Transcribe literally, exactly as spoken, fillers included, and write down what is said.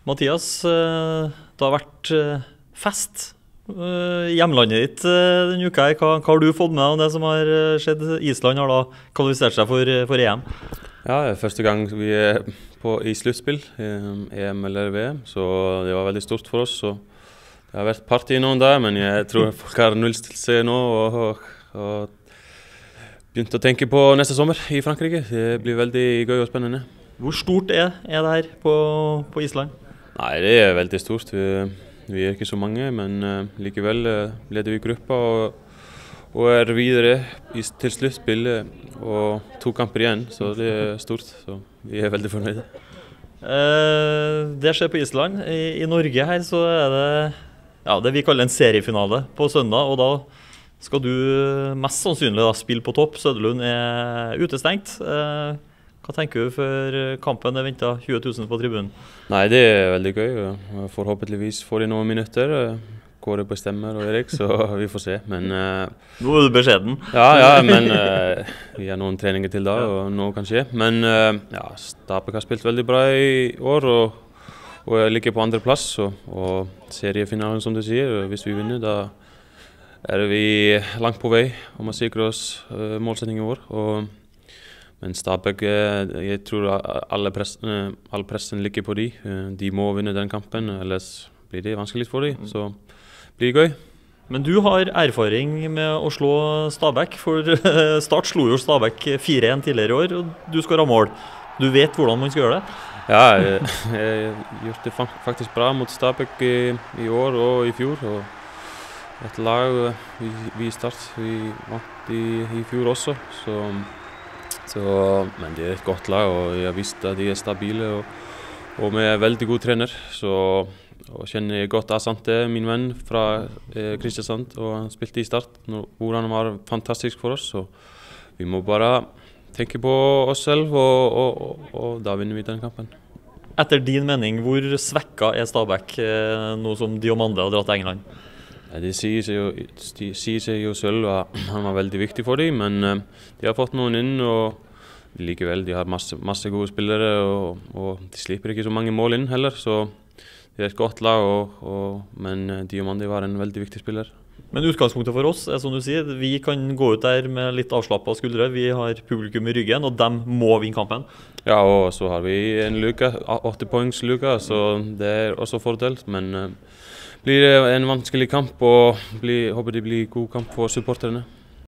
Mathias, det har vært fest i hjemlandet ditt denne uka. Hva, hva har du fått med om det som har skjedd? Island har da kvalifisert seg for, for E M. Ja, det er første gang vi er på, i sluttspill, E M eller V M, så det var veldig stort for oss. Så det har vært party noen der, men jeg tror folk har nullstilt seg nå og, og, og begynt å tenke på neste sommer i Frankrike. Det blir veldig gøy og spennende. Hvor stort er, er det her på, på Island? Nei, det er veldig stort. Vi, vi er ikke så mange, men uh, likevel uh, leder vi gruppa og, og er videre i, til sluttspillet og to kamper igjen, så det er stort. Så vi er veldig fornøyde. Eh, det skjer på Island. I, I Norge her så er det ja, det vi kaller en seriefinale på søndag, og da skal du mest sannsynlig da spille på topp. Søderlund er utestengt. Eh, hva tenker du før kampen? Det venter tjue tusen på tribunen. Nei, det er veldig gøy. Forhåpentligvis får de noen minutter. Kåre bestemmer og Erik, så vi får se. Men, uh, nå er du beskjeden. Ja, ja, men uh, vi har noen treninger til da, og noe kan skje. Men uh, ja, Stabæk har spilt veldig bra i år, og, og ligger på andre plass. Og, og seriefinalen, som du sier, hvis vi vinner, da er vi langt på vei om å sikre oss uh, målsettingen vår. Og, men Stabæk, jeg tror alle pressen, all pressen ligger på de. De må vinne den kampen, ellers blir det vanskelig for dem. Så blir det gøy. Men du har erfaring med å slå Stabæk, for Start slo jo Stabæk fire en tidligere i år, og du skåret mål. Du vet hvordan man skal gjøre det? Ja, jeg har gjort det faktisk bra mot Stabæk i, i år og i fjor. Og et lag vi, vi Start, vi vant i, i fjor også. Så, så, men det er et godt lag, og jeg har visst at de er stabile, og, og vi er veldig god trener. Så og kjenner godt Asante, min venn fra eh, Kristiansand, og han spilte i Start, hvor han var fantastisk for oss. Så vi må bare tenke på oss selv, og, og, og, og da vinner vi den kampen. Etter din mening, hvor svekka er Stabæk eh, nå som Diomande har dratt til England? Ja, det sier seg, jo, de sier seg jo selv at han var veldig viktig for dem, men eh, de har fått noen inn, og likevel de har masse, masse gode spillere, og, og de slipper ikke så mange mål inn heller. Så det er et godt lag, og, og, men Diomande var en veldig viktig spiller. Men utgangspunktet for oss er som du sier, vi kan gå ut der med litt avslappet skuldre. Vi har publikum i ryggen, og dem må vinne kampen. Ja, og så har vi en luke, åtte poengs luke, så det er også fordelt. Men uh, blir det en vanskelig kamp, og blir, håper det blir god kamp for supporterne.